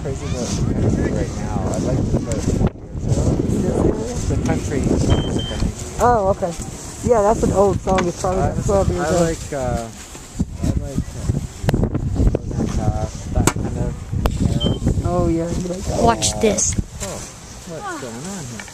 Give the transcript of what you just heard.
crazy about the country right now. I liked it about 4 years ago. The country music, I mean. Oh, okay. Yeah, that's an old song. It's probably about 12 years old. I like that kind of, you know. Oh, yeah. You like that. Watch this. Oh, what's going on here?